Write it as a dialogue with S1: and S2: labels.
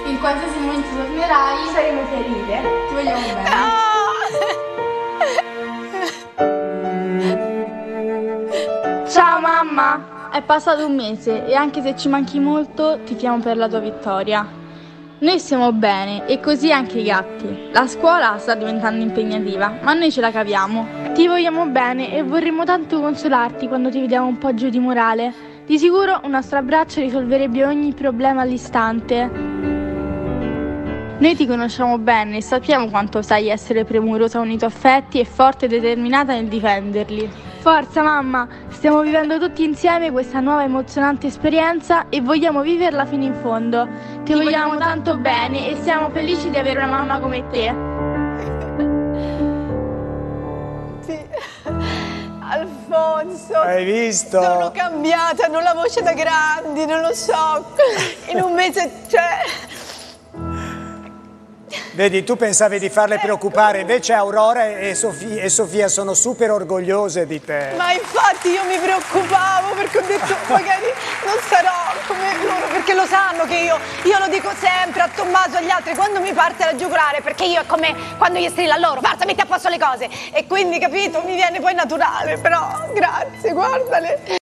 S1: In qualsiasi momento tornerai, saremo ferite. Ti vogliamo bene. Ciao mamma! È passato un mese e anche se ci manchi molto, tifiamo per la tua vittoria. Noi stiamo bene e così anche i gatti. La scuola sta diventando impegnativa, ma noi ce la caviamo. Ti vogliamo bene e vorremmo tanto consolarti quando ti vediamo un po' giù di morale. Di sicuro un nostro abbraccio risolverebbe ogni problema all'istante. Noi ti conosciamo bene e sappiamo quanto sai essere premurosa con i tuoi affetti e forte e determinata nel difenderli. Forza mamma, stiamo vivendo tutti insieme questa nuova emozionante esperienza e vogliamo viverla fino in fondo. Ti vogliamo tanto bene e siamo felici di avere una mamma come te.
S2: Sì. Alfonso,
S3: hai visto?
S2: Sono cambiata, non la voce da grandi, non lo so. In un mese,
S3: Vedi, tu pensavi di farle preoccupare, invece Aurora e Sofia sono super orgogliose di te.
S2: Ma infatti io mi preoccupavo perché ho detto magari non sarò come loro, perché lo sanno che io lo dico sempre a Tommaso e agli altri quando mi parte la giugulare, perché io è come quando gli strillo a loro, forza metti a posto le cose, e quindi capito, mi viene poi naturale, però grazie, guardale.